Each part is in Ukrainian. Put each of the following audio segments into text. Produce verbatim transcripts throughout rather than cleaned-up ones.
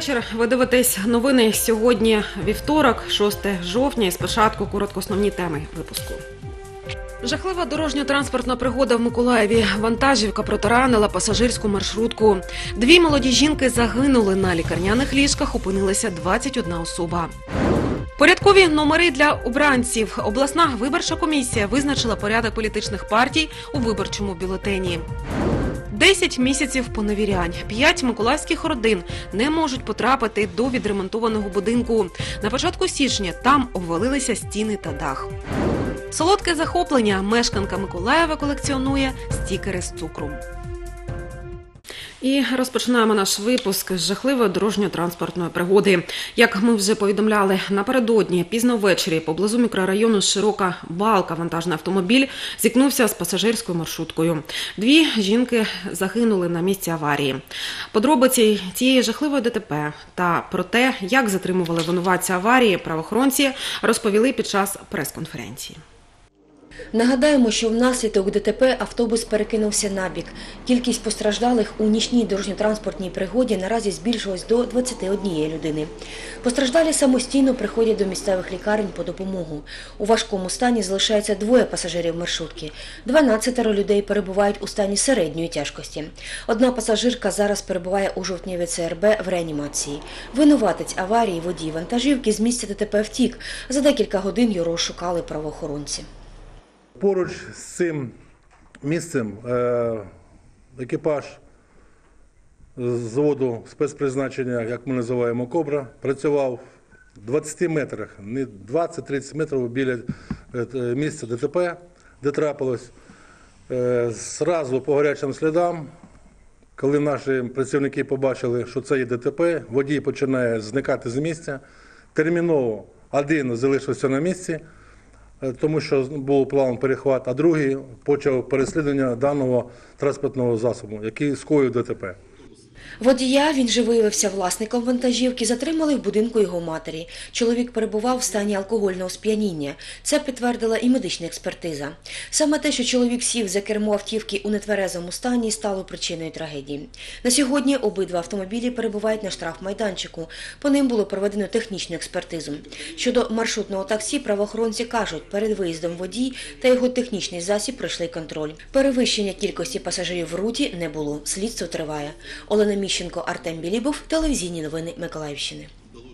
вечір. Ви дивитесь новини сьогодні вівторок, шосте жовтня. І спочатку коротко основні теми випуску. Жахлива дорожньо-транспортна пригода в Миколаєві. Вантажівка протаранила пасажирську маршрутку. Дві молоді жінки загинули. На лікарняних ліжках опинилася двадцять одна особа. Порядкові номери для обранців. Обласна виборча комісія визначила порядок політичних партій у виборчому бюлетені. Десять місяців поневірянь. П'ять миколаївських родин не можуть потрапити до відремонтованого будинку. На початку січня там обвалилися стіни та дах. Солодке захоплення. Мешканка Миколаєва колекціонує стікери з цукру. І розпочинаємо наш випуск з жахливої дорожньо-транспортної пригоди. Як ми вже повідомляли, напередодні пізно ввечері поблизу мікрорайону Широка Балка вантажний автомобіль зіткнувся з пасажирською маршруткою. Дві жінки загинули на місці аварії. Подробиці цієї жахливої ДТП та про те, як затримували винуватця аварії, правоохоронці розповіли під час прес-конференції. Нагадаємо, що внаслідок ДТП автобус перекинувся набік. Кількість постраждалих у нічній дорожньо-транспортній пригоді наразі збільшилась до двадцяти однієї людини. Постраждалі самостійно приходять до місцевих лікарень по допомогу. У важкому стані залишається двоє пасажирів маршрутки. дванадцятеро людей перебувають у стані середньої тяжкості. Одна пасажирка зараз перебуває у жовтневі ЦРБ в реанімації. Винуватець аварії водій вантажівки з місця ДТП втік. За декілька годин його розшукали правоохоронці. Поруч з цим місцем екіпаж з заводу спецпризначення, як ми називаємо «Кобра», працював в двадцяти метрах, не двадцять-тридцять метрів біля місця ДТП, де трапилось. Зразу по гарячим слідам, коли наші працівники побачили, що це є ДТП, водій починає зникати з місця. Терміново один залишився на місці, тому що був план перехват, а другий почав переслідування даного транспортного засобу, який скоїв ДТП. Водія, він же виявився власником вантажівки, затримали в будинку його матері. Чоловік перебував в стані алкогольного сп'яніння. Це підтвердила і медична експертиза. Саме те, що чоловік сів за кермо автівки у нетверезому стані, стало причиною трагедії. На сьогодні обидва автомобілі перебувають на штрафмайданчику. По ним було проведено технічну експертизу. Щодо маршрутного таксі, правоохоронці кажуть, перед виїздом водій та його технічний засіб пройшли контроль. Перевищення кількості пасажирів в руті не було. Слідство триває. Олена Міщенко, Артем Білібов, телевізійні новини Миколаївщини.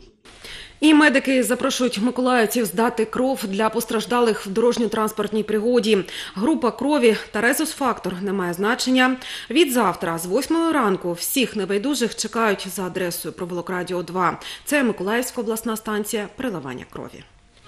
І медики запрошують миколаївців здати кров для постраждалих в дорожньо-транспортній пригоді. Група крові та резус-фактор не має значення. Від завтра з восьмої ранку всіх небайдужих чекають за адресою провулок Радіо два. Це Миколаївська обласна станція переливання крові.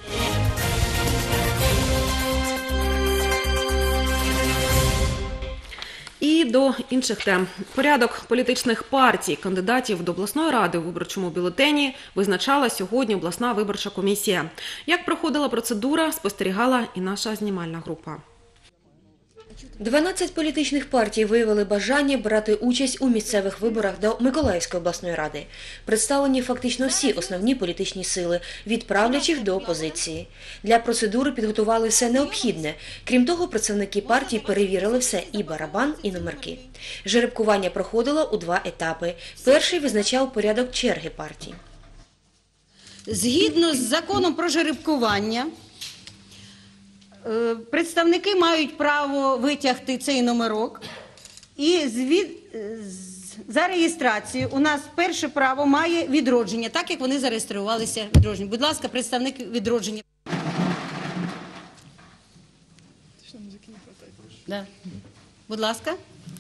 І до інших тем. Порядок політичних партій, кандидатів до обласної ради у виборчому бюлетені визначала сьогодні обласна виборча комісія. Як проходила процедура, спостерігала і наша знімальна група. дванадцять політичних партій виявили бажання брати участь у місцевих виборах до Миколаївської обласної ради. Представлені фактично всі основні політичні сили, від правлячих до опозиції. Для процедури підготували все необхідне. Крім того, працівники партій перевірили все – і барабан, і номерки. Жеребкування проходило у два етапи. Перший визначав порядок черги партій. Згідно з законом про жеребкування, представники мають право витягти цей номерок, і звід... за реєстрацію у нас перше право має «Відродження», так як вони зареєструвалися «Відродження». Будь ласка, представник «Відродження». Да. Будь ласка.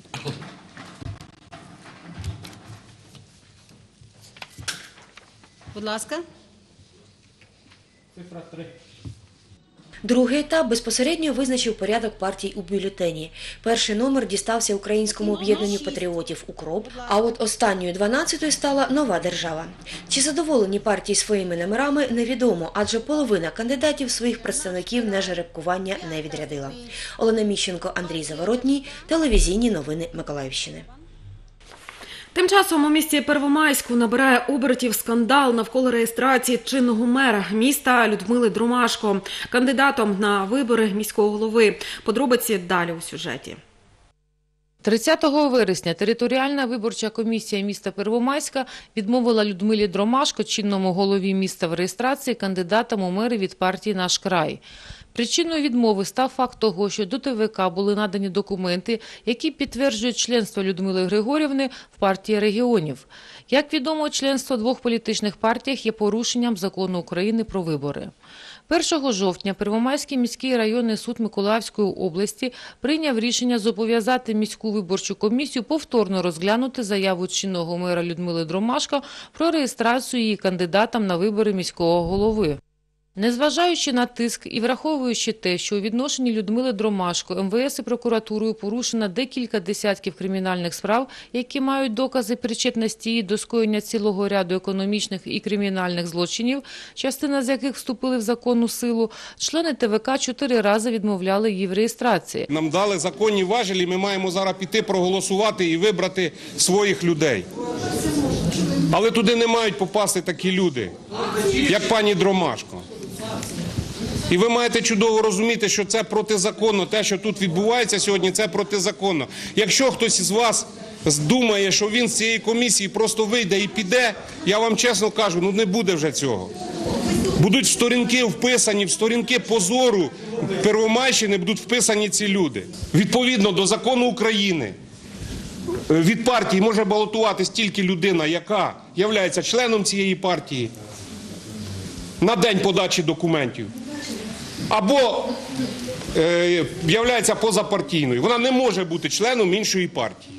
Будь ласка. Цифра три. Другий етап безпосередньо визначив порядок партій у бюлетені. Перший номер дістався Українському об'єднанню патріотів «УКРОП», а от останньою дванадцятою стала «Нова держава». Чи задоволені партії своїми номерами, невідомо, адже половина кандидатів своїх представників на жеребкування не відрядила. Олена Міщенко, Андрій Заворотній, телевізійні новини Миколаївщини. Тим часом у місті Первомайську набирає обертів скандал навколо реєстрації чинного мера міста Людмили Дромашко, кандидатом на вибори міського голови. Подробиці далі у сюжеті. тридцятого вересня територіальна виборча комісія міста Первомайська відмовила Людмилі Дромашко, чинному голові міста, в реєстрації кандидатам у мери від партії «Наш край». Причиною відмови став факт того, що до Те Ве Ка були надані документи, які підтверджують членство Людмили Григорівни в партії регіонів. Як відомо, членство в двох політичних партіях є порушенням закону України про вибори. першого жовтня Первомайський міський районний суд Миколаївської області прийняв рішення зобов'язати міську виборчу комісію повторно розглянути заяву чинного мера Людмили Дромашко про реєстрацію її кандидатом на вибори міського голови. Незважаючи на тиск і враховуючи те, що у відношенні Людмили Дромашко Ем Ве Ес і прокуратурою порушено декілька десятків кримінальних справ, які мають докази причетності її до скоєння цілого ряду економічних і кримінальних злочинів, частина з яких вступили в законну силу, члени Те Ве Ка чотири рази відмовляли її в реєстрації. Нам дали законні важелі, ми маємо зараз піти проголосувати і вибрати своїх людей. Але туди не мають попасти такі люди, як пані Дромашко. І ви маєте чудово розуміти, що це протизаконно. Те, що тут відбувається сьогодні, це протизаконно. Якщо хтось із вас думає, що він з цієї комісії просто вийде і піде, я вам чесно кажу, ну не буде вже цього. Будуть в сторінки вписані, в сторінки позору Первомайщини будуть вписані ці люди. Відповідно до закону України, від партії може балотуватись тільки людина, яка є членом цієї партії на день подачі документів, або е, є позапартійною. Вона не може бути членом іншої партії.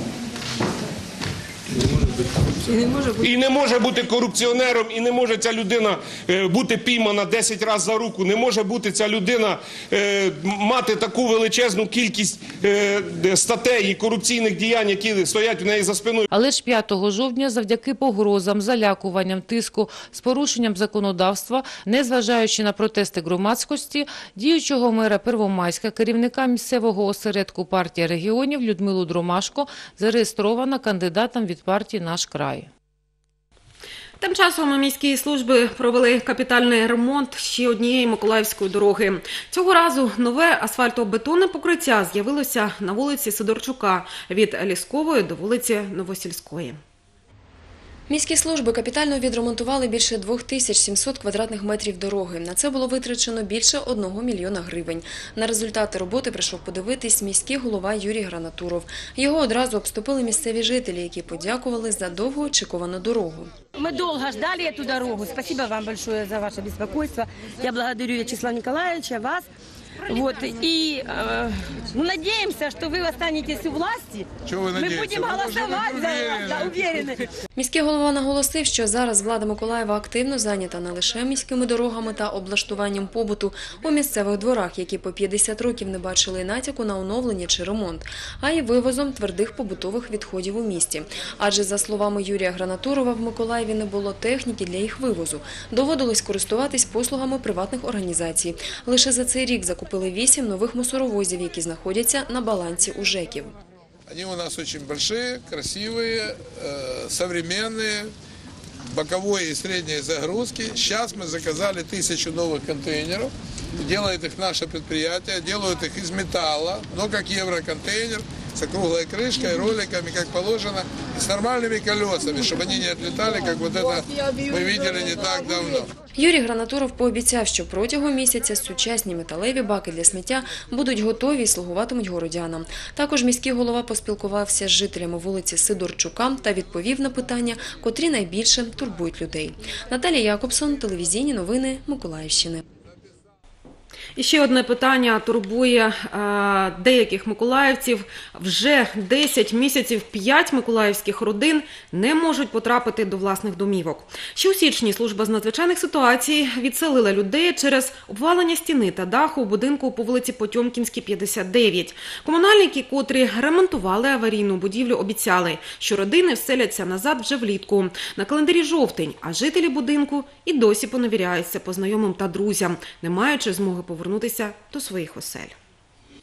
І не може бути, і не може бути корупціонером, і не може ця людина е, бути піймана десять разів за руку, не може бути ця людина е, мати таку величезну кількість е, статей і корупційних діянь, які стоять в неї за спиною. Але ж п'ятого жовтня завдяки погрозам, залякуванням, тиску з порушенням законодавства, незважаючи на протести громадськості, діючого мера Первомайська, керівника місцевого осередку партії регіонів Людмилу Дромашко зареєстрована кандидатом від партії «Наш край». Тим часом міські служби провели капітальний ремонт ще однієї миколаївської дороги. Цього разу нове асфальтобетонне покриття з'явилося на вулиці Сидорчука від Ліскової до вулиці Новосільської. Міські служби капітально відремонтували більше двох тисяч сімсот квадратних метрів дороги. На це було витрачено більше одного мільйона гривень. На результати роботи прийшов подивитись міський голова Юрій Гранатуров. Його одразу обступили місцеві жителі, які подякували за довгоочікувану дорогу. Мы долго ждали эту дорогу. Спасибо вам большое за ваше беспокойство. Я благодарю Вячеслава Николаевича, вас. Вот. И э, ну, надеемся, что вы останетесь у власти. Мы будем голосовать за вас, да, уверены. Міський голова наголосив, що зараз влада Миколаєва активно зайнята не лише міськими дорогами та облаштуванням побуту у місцевих дворах, які по п'ятдесят років не бачили натяку на оновлення чи ремонт, а й вивозом твердих побутових відходів у місті. Адже, за словами Юрія Гранатурова, в Миколаєві не було техніки для їх вивозу. Доводилось користуватись послугами приватних організацій. Лише за цей рік закупили вісім нових мусоровозів, які знаходяться на балансі у ЖЕКів. Они у нас очень большие, красивые, современные, боковые и средние загрузки. Сейчас мы заказали тысячу новых контейнеров. Делает их наше предприятие, делают их из металла, но как евроконтейнер, с округлой крышкой, роликами, как положено, и с нормальными колесами, чтобы они не отлетали, как вот это мы видели не так давно. Юрій Гранатуров пообіцяв, що протягом місяця сучасні металеві баки для сміття будуть готові і слугуватимуть городянам. Також міський голова поспілкувався з жителями вулиці Сидорчука та відповів на питання, котрі найбільше турбують людей. Наталія Якобсон, телевізійні новини Миколаївщини. І ще одне питання турбує е, деяких миколаївців. Вже десять місяців п'ять миколаївських родин не можуть потрапити до власних домівок. Ще у січні служба з надзвичайних ситуацій відселила людей через обвалення стіни та даху у будинку по вулиці Потьомкінській, п'ятдесят дев'ять. Комунальники, котрі ремонтували аварійну будівлю, обіцяли, що родини вселяться назад вже влітку. На календарі жовтень, а жителі будинку і досі поневіряються по знайомим та друзям, не маючи змоги повернутися до своїх осель.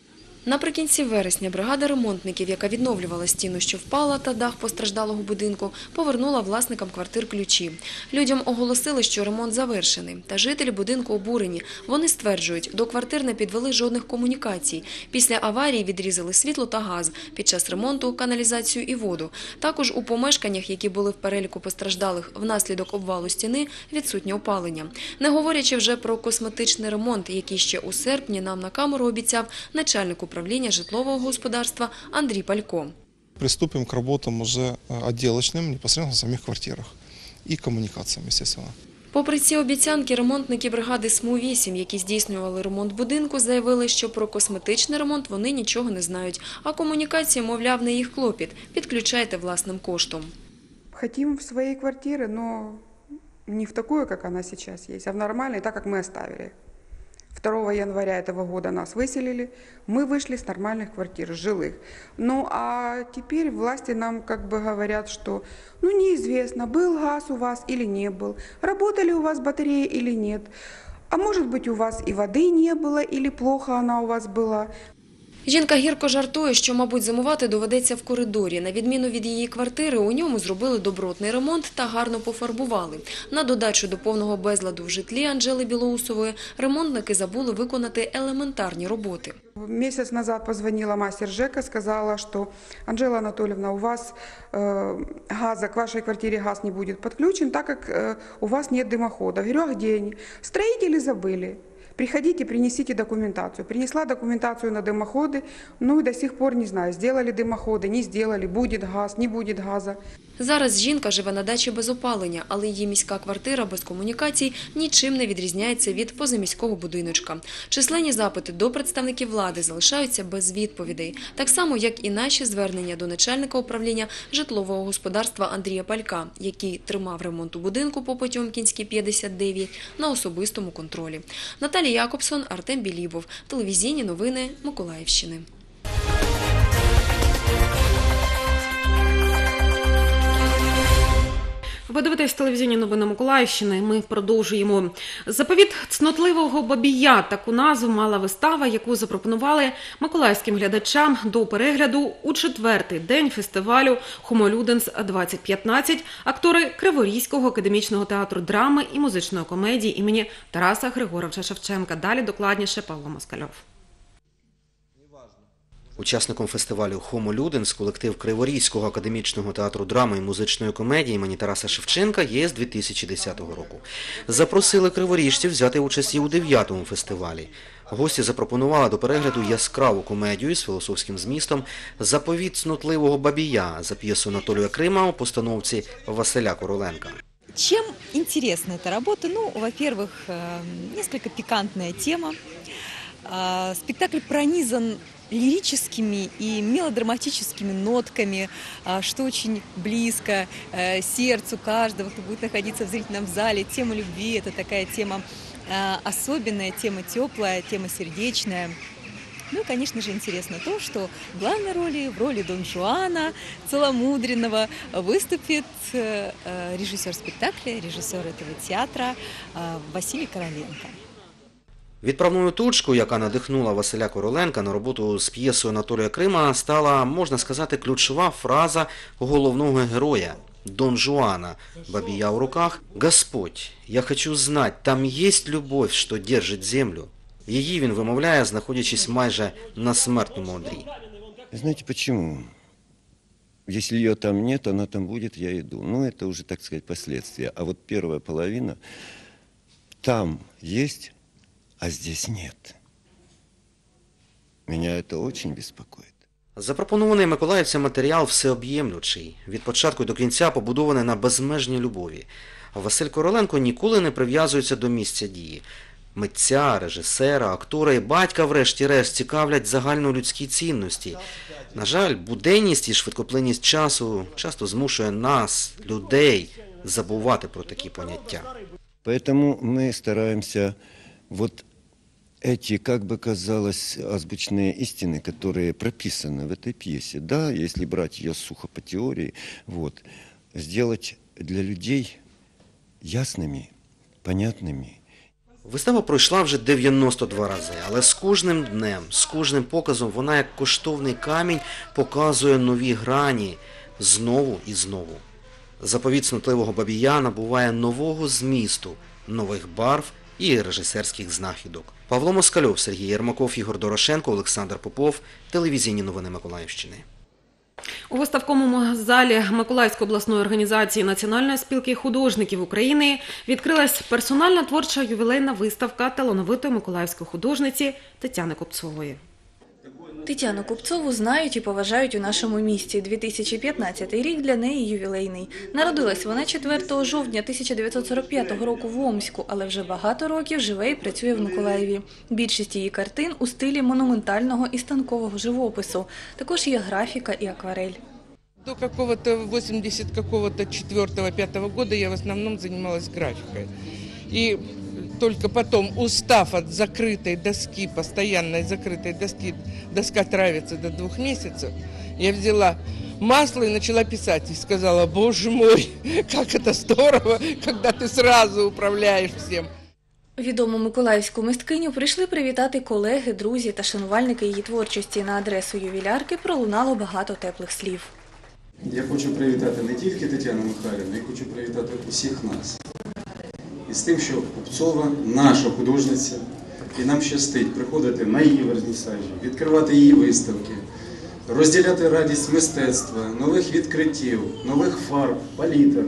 Наприкінці вересня бригада ремонтників, яка відновлювала стіну, що впала, та дах постраждалого будинку, повернула власникам квартир ключі. Людям оголосили, що ремонт завершений. Та жителі будинку обурені. Вони стверджують, до квартир не підвели жодних комунікацій. Після аварії відрізали світло та газ. Під час ремонту – каналізацію і воду. Також у помешканнях, які були в переліку постраждалих внаслідок обвалу стіни, відсутнє опалення. Не говорячи вже про косметичний ремонт, який ще у серпні нам на камеру обіцяв начальник управління житлового господарства Андрій Палько. Приступим к работам уже отделочным непосредственно в самих квартирах и коммуникациям, естественно. Попри ці обіцянки, ремонтники бригади СМУ вісім, які здійснювали ремонт будинку, заявили, що про косметичний ремонт вони нічого не знають. А комунікації, мовляв, не їх клопіт. Підключайте власним коштом. Хотим в своей квартире, но не в такую, как она сейчас есть, а в нормальной, так как мы оставили. второго января этого года нас выселили, мы вышли с нормальных квартир, жилых. Ну а теперь власти нам как бы говорят, что ну неизвестно, был газ у вас или не был, работали у вас батареи или нет, а может быть у вас и воды не было или плохо она у вас была. Жінка гірко жартує, що, мабуть, зимувати доведеться в коридорі. На відміну від її квартири, у ньому зробили добротний ремонт та гарно пофарбували. На додачу до повного безладу в житлі Анжели Білоусової ремонтники забули виконати елементарні роботи. Месяц назад позвонила мастер ЖЭКа, сказала, что Анжела Анатольевна, у вас э, газа, к вашей квартире газ не будет подключен, так как э, у вас нет дымохода. Говорю, а где они? Строители забыли. Приходите, принесите документацию. Принесла документацию на дымоходы, ну и до сих пор не знаю, сделали дымоходы, не сделали, будет газ, не будет газа. Зараз жінка живе на дачі без опалення, але її міська квартира без комунікацій нічим не відрізняється від позаміського будиночка. Численні запити до представників влади залишаються без відповідей. Так само, як і наші звернення до начальника управління житлового господарства Андрія Палька, який тримав ремонт у будинку по Потьомкінській, п'ятдесят дев'ять, на особистому контролі. Наталія Якобсон, Артем Білібов. Телевізійні новини Миколаївщини. Ви дивитесь телевізійні новини Миколаївщини. Ми продовжуємо. «Заповіт цнотливого бабія» – таку назву мала вистава, яку запропонували миколаївським глядачам до перегляду у четвертий день фестивалю «Хомолюденс двадцять п'ятнадцять» актори Криворізького академічного театру драми і музичної комедії імені Тараса Григоровича Шевченка. Далі докладніше Павло Москальов. Учасником фестивалю «Хомо Люденс» колектив Криворізького академічного театру драми і музичної комедії імені Тараса Шевченка є з дві тисячі десятого року. Запросили криворіжців взяти участь і у дев'ятому фестивалі. Гості запропонували до перегляду яскраву комедію з філософським змістом «Заповіт цнотливого бабія» за п'єсу Анатолія Крима у постановці Василя Короленка. Чем интересна эта работа? Ну, во-первых, несколько пикантная тема. Спектакль пронизан лирическими и мелодраматическими нотками, что очень близко сердцу каждого, кто будет находиться в зрительном зале. Тема любви – это такая тема особенная, тема теплая, тема сердечная. Ну и, конечно же, интересно то, что в главной роли, в роли Дон Жуана целомудренного, выступит режиссер спектакля, режиссер этого театра Василий Короленко. Відправною точкою, яка надихнула Василя Короленка на роботу з п'єсою Анатолія Крима, стала, можна сказати, ключова фраза головного героя – Дон Жуана, бабія у руках. «Господь, я хочу знать, там есть любовь, что держит землю». Її він вимовляє, знаходячись майже на смертному одрі. Знаете почему? Если ее там нет, она там будет, я иду. Ну, это уже, так сказать, последствия. А вот первая половина – там есть, а здесь нет. Меня это очень беспокоит. Запропонований миколаївцям матеріал всеоб'ємлючий. Від початку до кінця побудований на безмежній любові. Василь Короленко ніколи не прив'язується до місця дії. Митця, режисера, актора і батька, врешті-решт, цікавлять загальнолюдські цінності. На жаль, буденність і швидкоплинність часу часто змушує нас, людей, забувати про такі поняття. Поэтому мы стараемся вот эти, как бы казалось, азбучные истины, которые прописаны в этой пьесе, да, если брать ее сухо по теории, вот, сделать для людей ясными, понятными. Вистава пройшла вже дев'яносто два рази, але з кожним днем, з кожним показом вона як коштовний камінь показує нові грані знову і знову. Заповіт снотливого бабія набуває нового змісту, нових барв і режисерських знахідок. Павло Москальов, Сергій Єрмаков, Ігор Дорошенко, Олександр Попов. Телевізійні новини Миколаївщини. У виставковому залі Миколаївської обласної організації Національної спілки художників України відкрилась персональна творча ювілейна виставка талановитої миколаївської художниці Тетяни Купцової. Тетяну Купцову знають і поважають у нашому місті. дві тисячі п'ятнадцятий рік для неї ювілейний. Народилась вона четвертого жовтня тисяча дев'ятсот сорок п'ятого року в Омську, але вже багато років живе і працює в Миколаєві. Більшість її картин у стилі монументального і станкового живопису. Також є графіка і акварель. До какого-то восемьдесят какого-то четвёртого-пятого года я в основном занималась графикой. И только потом, устав от закрытой доски, постоянной закрытой доски, доска травится до двух месяцев, я взяла масло и начала писать. И сказала: боже мой, как это здорово, когда ты сразу управляешь всем. Відому миколаївську мисткиню прийшли привітати колеги, друзі та шанувальники її творчості. На адресу ювілярки пролунало багато теплих слів. Я хочу привітати не тільки Тетяну Михайлівну, я хочу привітати усіх нас. І з тим, що Купцова – наша художниця, і нам щастить приходити на її вернісажі, відкривати її виставки, розділяти радість мистецтва, нових відкриттів, нових фарб, палітр,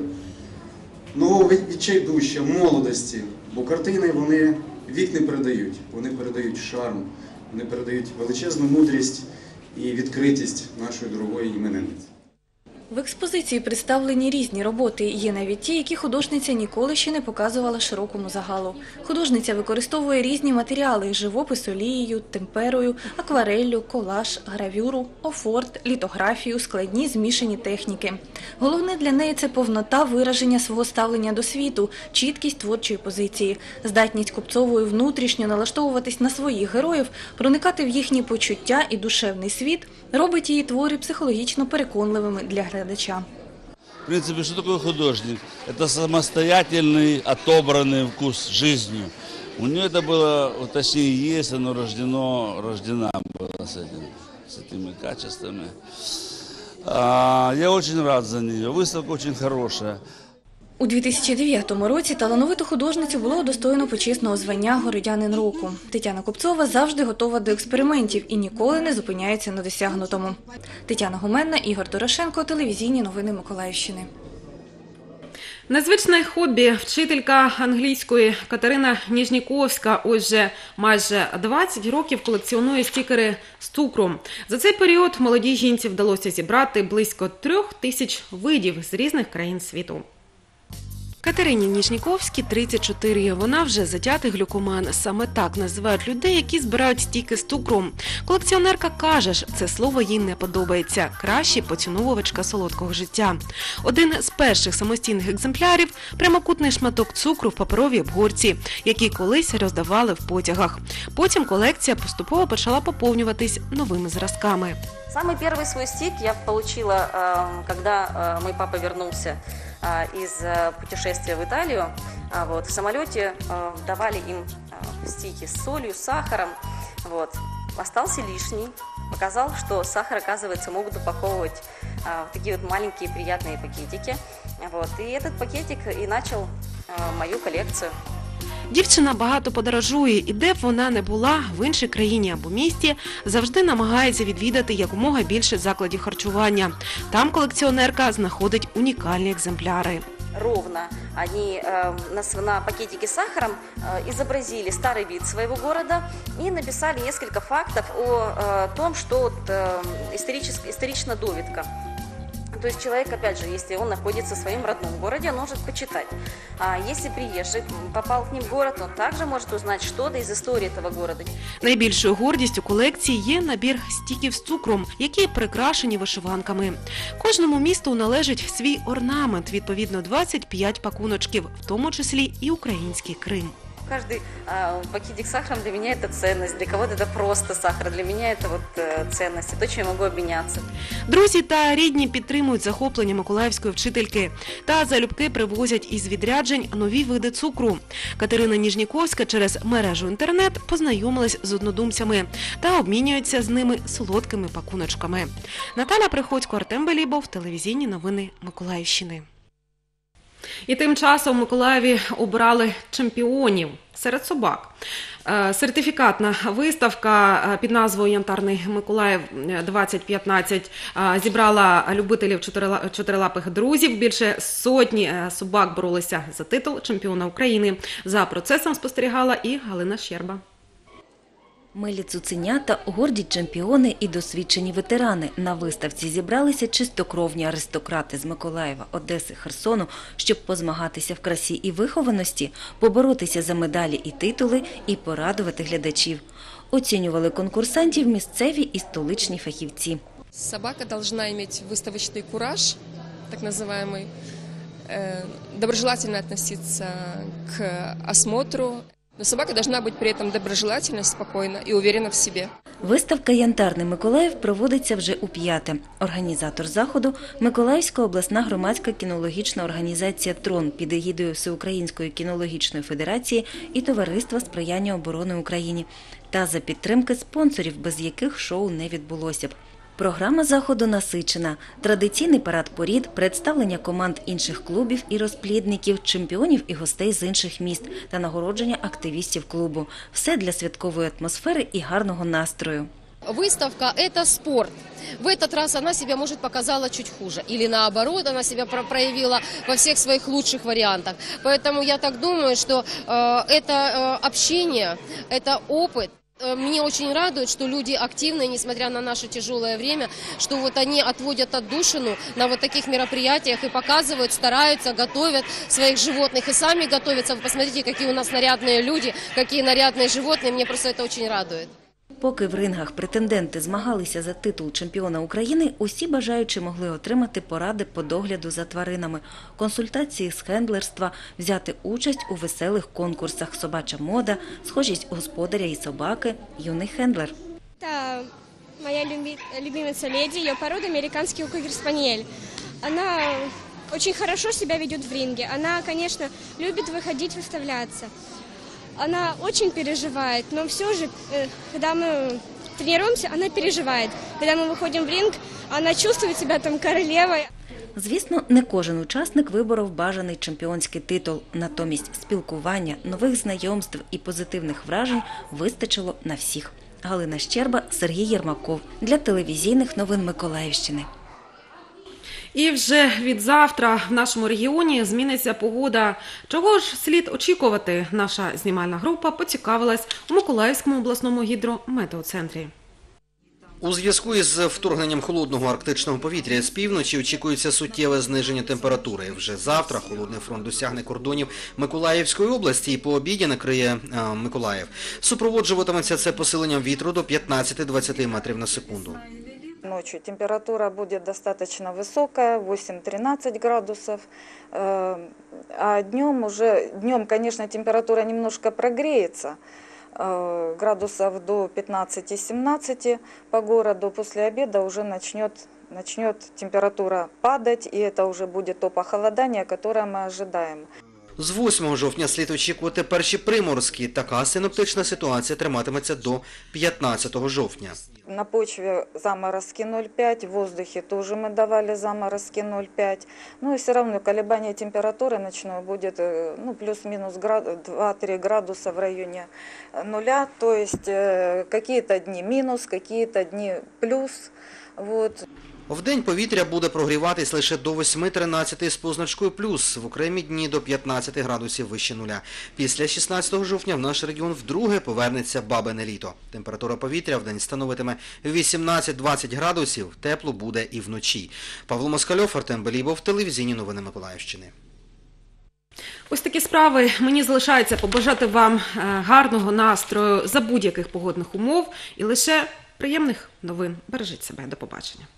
нового відчайдуща, молодості. Бо картини, вони вік не передають, вони передають шарм, вони передають величезну мудрість і відкритість нашої дорогої іменинниці. В експозиції представлені різні роботи. Є навіть ті, які художниця ніколи ще не показувала широкому загалу. Художниця використовує різні матеріали – живопис олією, темперою, аквареллю, колаж, гравюру, офорт, літографію, складні змішані техніки. Головне для неї – це повнота вираження свого ставлення до світу, чіткість творчої позиції, здатність Купцової внутрішньо налаштовуватись на своїх героїв, проникати в їхні почуття і душевний світ робить її твори психологічно переконливими для глядача. В принципе, что такое художник? Это самостоятельный, отобранный вкус жизнью. У нее это было, точнее, есть, оно рождено, рождена была с, этим, с этими качествами. А, я очень рад за нее. Выставка очень хорошая. У дві тисячі дев'ятому році талановиту художницю було удостоєно почесного звання «Городянин року». Тетяна Купцова завжди готова до експериментів і ніколи не зупиняється на досягнутому. Тетяна Гуменна, Ігор Дорошенко, телевізійні новини Миколаївщини. Незвичне хобі вчителька англійської Катерина Ніжніковська ось вже майже двадцять років колекціонує стікери з цукром. За цей період молодій жінці вдалося зібрати близько трьох тисяч видів з різних країн світу. Катерині Ніжніковській тридцять чотири. Вона вже затятий глюкоман. Саме так називають людей, які збирають стіки з цукром. Колекціонерка каже, це слово їй не подобається. Краще поціновувачка солодкого життя. Один з перших самостійних екземплярів – прямокутний шматок цукру в паперовій обгорці, який колись роздавали в потягах. Потім колекція поступово почала поповнюватись новими зразками. Самый первый свой стик я получила, когда мой папа вернулся из путешествия в Италию. Вот, в самолете давали им стики с солью, с сахаром. Вот. Остался лишний. Показал, что сахар, оказывается, могут упаковывать в такие вот маленькие приятные пакетики. Вот. И этот пакетик и начал мою коллекцию. Дівчина багато подорожує, і де б вона не була, в іншій країні або місті, завжди намагається відвідати якомога більше закладів харчування. Там колекціонерка знаходить унікальні екземпляри. Ровно они э, на, на пакетике с сахаром э, изобразили старый вид своего города и написали несколько фактов о э, том, что вот, э, историческая довідка. То есть человек, опять же, если он находится в своем родном городе, он может почитать. А если приезжий попал к ним в город, он также может узнать что-то из истории этого города. Найбільшою гордістю колекції є набір стіків з цукром, які прикрашені вишиванками. Кожному місту належить свій орнамент, відповідно двадцять п'ять пакуночків, в тому числі і український Крим. Каждый э, пакетик с сахаром для меня это ценность, для кого-то это просто сахар, для меня это вот э, ценность, то, чем я могу обменяться. Друзі та рідні підтримують захоплення миколаївської вчительки та залюбки привозять із відряджень нові види цукру. Катерина Ніжніковська через мережу інтернет познайомилась з однодумцями та обмінюється з ними солодкими пакуночками. Наталя Приходько, Артем Белібов, телевізійні новини Миколаївщини. І тим часом в Миколаєві обрали чемпіонів серед собак. Сертифікатна виставка під назвою «Янтарний Миколаїв двадцять п'ятнадцять» зібрала любителів чотирилапих друзів. Більше сотні собак боролися за титул чемпіона України. За процесом спостерігала і Галина Щерба. Милі цуценята, горді чемпіони і досвідчені ветерани. На виставці зібралися чистокровні аристократи з Миколаєва, Одеси, Херсону, щоб позмагатися в красі і вихованості, поборотися за медалі і титули і порадувати глядачів. Оцінювали конкурсантів місцеві і столичні фахівці. Собака должна иметь выставочный кураж, так называемый, доброжелательно относиться к осмотру. Но собака должна быть при этом доброжелательна, спокойна и уверена в себе. Виставка «Янтарний Миколаїв» проводиться вже у п'яте. Організатор заходу – Миколаївська обласна громадська кінологічна організація «Трон» під егідою Всеукраїнської кінологічної федерації і Товариства сприяння оборони Україні. Та за підтримки спонсорів, без яких шоу не відбулося б. Програма заходу насичена. Традиційний парад порід, представлення команд інших клубів і розплідників, чемпіонів і гостей з інших міст та нагородження активістів клубу. Все для святкової атмосфери і гарного настрою. Выставка – это спорт. В этот раз она себя, может, показала чуть хуже. Или наоборот, она себя проявила во всех своих лучших вариантах. Поэтому я так думаю, что э, это э, общение, это опыт. Мне очень радует, что люди активные, несмотря на наше тяжелое время, что вот они отводят отдушину на вот таких мероприятиях и показывают, стараются, готовят своих животных и сами готовятся. Вы посмотрите, какие у нас нарядные люди, какие нарядные животные, мне просто это очень радует. Поки в рингах претенденти змагалися за титул чемпіона України, усі бажаючі могли отримати поради по догляду за тваринами, консультації з хендлерства, взяти участь у веселих конкурсах «Собача мода», «Схожість господаря і собаки», «Юний хендлер». Это моя любимица Леди, ее порода американский кокер-спаниель. Она очень хорошо себя ведет в ринге. Она, конечно, любит выходить, выставляться. Она очень переживает, но все же, когда мы тренируемся, она переживает. Когда мы выходим в ринг, она чувствует себя там королевой. Звісно, не кожен учасник виборов бажаний чемпіонський титул. Натомість спілкування, нових знайомств і позитивних вражень вистачило на всіх. Галина Щерба, Сергій Єрмаков. Для телевізійних новин Миколаївщини. І вже від завтра в нашому регіоні зміниться погода. Чого ж слід очікувати? Наша знімальна група поцікавилась у Миколаївському обласному гідрометеоцентрі. У зв'язку із вторгненням холодного арктичного повітря з півночі очікується суттєве зниження температури. Вже завтра холодний фронт досягне кордонів Миколаївської області і по обіді накриє а, Миколаїв. Супроводжуватиметься це посиленням вітру до п'ятнадцяти-двадцяти метрів на секунду. Ночью температура будет достаточно высокая, восемь-тринадцать градусов, а днем уже, днем, конечно, температура немножко прогреется, градусов до пятнадцати-семнадцати по городу, после обеда уже начнет, начнет температура падать, и это уже будет то похолодание, которое мы ожидаем. З восьмого жовтня слід очікувати перші приморозки. Така синоптична ситуація триматиметься до п'ятнадцятого жовтня. На почве заморозки ноль целых пять десятых, в воздухе тоже мы давали заморозки ноль целых пять десятых. Ну и все равно колебание температуры ночной будет ну, плюс-минус два-три градуса в районе нуля. То есть какие-то дни минус, какие-то дни плюс. Вот. Вдень повітря буде прогріватись лише до восьми-тринадцяти з позначкою плюс, в окремі дні до п'ятнадцяти градусів вище нуля. Після шістнадцятого жовтня в наш регіон вдруге повернеться бабине літо. Температура повітря вдень становитиме вісімнадцять-двадцять градусів, тепло буде і вночі. Павло Москальов, Артем Белібов, телевізійні новини Миколаївщини. Ось такі справи. Мені залишається побажати вам гарного настрою за будь-яких погодних умов і лише приємних новин. Бережіть себе. До побачення.